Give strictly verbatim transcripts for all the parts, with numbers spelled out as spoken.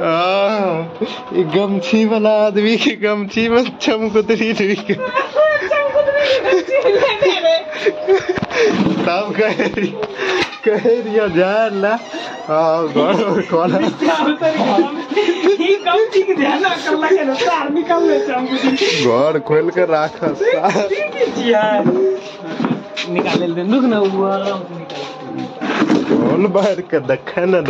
ये गमछी वाला आदमी की गमछी में चमकुदरी तब कह कह दिया जाए ना। हाँ घर खोला घर खोल कर रखा निकाल लुक ना खोल बाहर के देखा ना।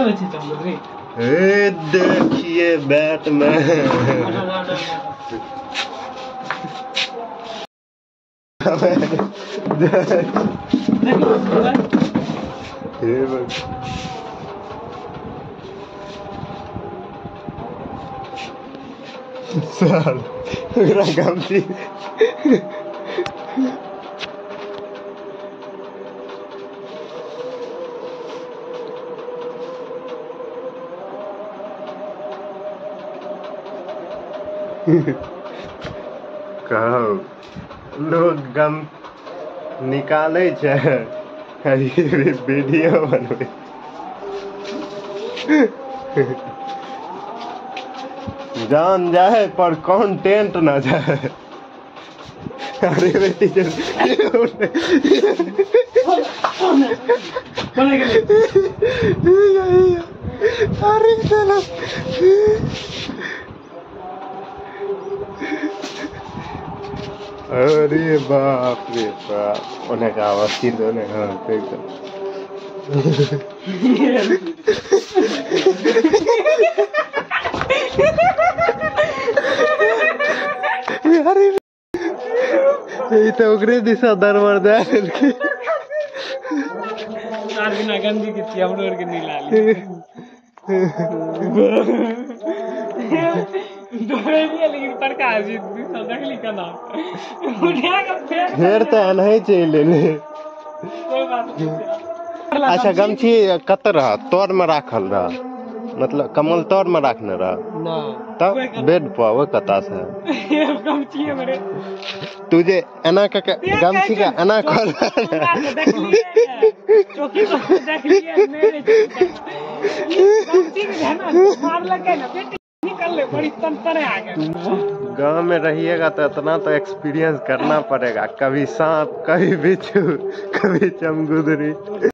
ए देखिए बैटमैन सर मेरा गमछी कहो लोग गम निकाले छे वीडियो बनवे जान जाए पर कंटेंट ना जाए। अरे बेटी अरे चलो अरे बाप रे बाप उन्हें का आवाज़ दोने हाँ एकदम अरे ये तो उगरे दिशा दरबार दे यार बिना गंदी की थी हम लोग के नीला ली लेकिन प्रकाश जी देखली का नाम उठा के फिर तो नहीं चले कोई बात नहीं। अच्छा गमछी कत रहा तोर में राखल रहा मतलब कमल तोर में रखने रहा ना तब बेड पर वो कता से गमछी है मेरे तुझे एना का गमछी का एना कर देख लिए चौकी पर देख लिए मेरे गमछी में ना मार लगे ना बेटी निकल ले बड़ी तंतरे आ गए। गांव में रहिएगा तो इतना तो एक्सपीरियंस करना पड़ेगा, कभी सांप कभी बिच्छू कभी चमगुदरी।